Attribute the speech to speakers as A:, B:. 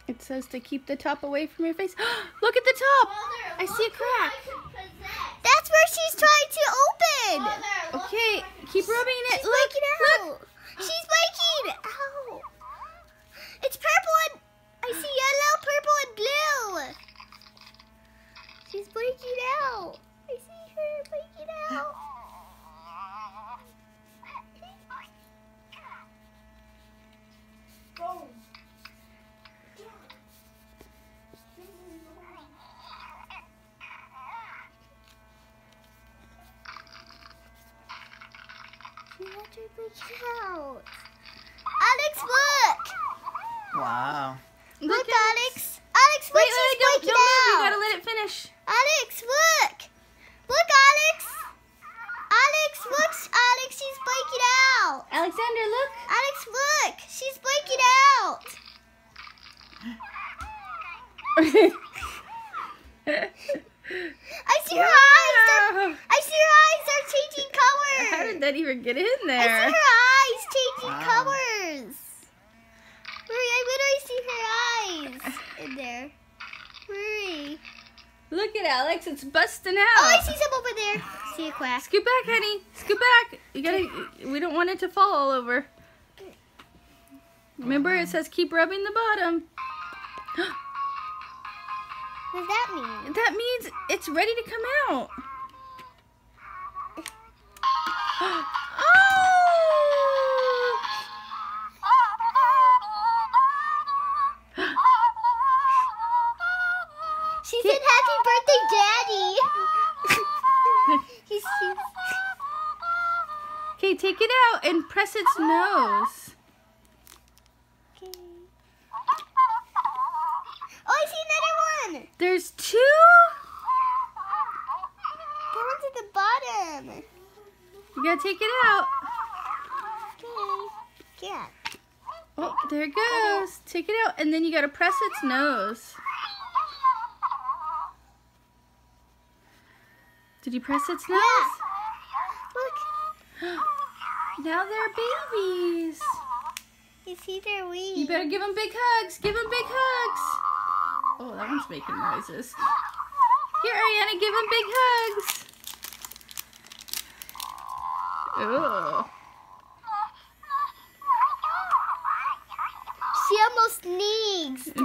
A: It says to keep the top away from your face. Look at the top!
B: Mother,
A: I see a crack.
B: That's where she's trying to open.
A: Mother, okay, keep rubbing it.
B: She's
A: Look,
B: breaking out.
A: look.
B: She's breaking. Ow. It's purple and I see yellow, purple, and blue. She's breaking out. I see her breaking out. She let her break out. Alex, look!
A: Wow.
B: Look, Alex. Alex, look, she's
A: don't
B: breaking
A: move.
B: out.
A: You gotta let it finish.
B: Alex, look! Look, Alex! Alex, look! Alex, she's breaking out!
A: Alexander, look.
B: Alex, look! She's breaking out! I see her eyes! I see her eyes are changing colors!
A: How did that even get in
B: I
A: there?
B: see her eyes changing
A: Wow.
B: colors! Hurry, I literally see her eyes in there. Hurry.
A: Look at Alex, it's busting out.
B: Oh, I see some over there. See a quack.
A: Scoot back, honey. Scoot back. You gotta. We don't want it to fall all over. Remember, it says keep rubbing the bottom.
B: What does that mean?
A: That means it's ready to come out. Oh!
B: She said happy birthday, Daddy. He's-
A: Okay, take it out and press its nose.
B: Okay. Oh, I see another one.
A: There's two?
B: That one's at the bottom.
A: You gotta take it out.
B: Okay. Yeah.
A: Oh, there it goes. Take it out, and then you gotta press its nose. Did you press its nose?
B: Look.
A: Now they're babies.
B: You see their wings.
A: You better give them big hugs. Give them big hugs. Oh, that one's making noises. Here, Ariana, give them big hugs. Oh.
B: She almost sneezed.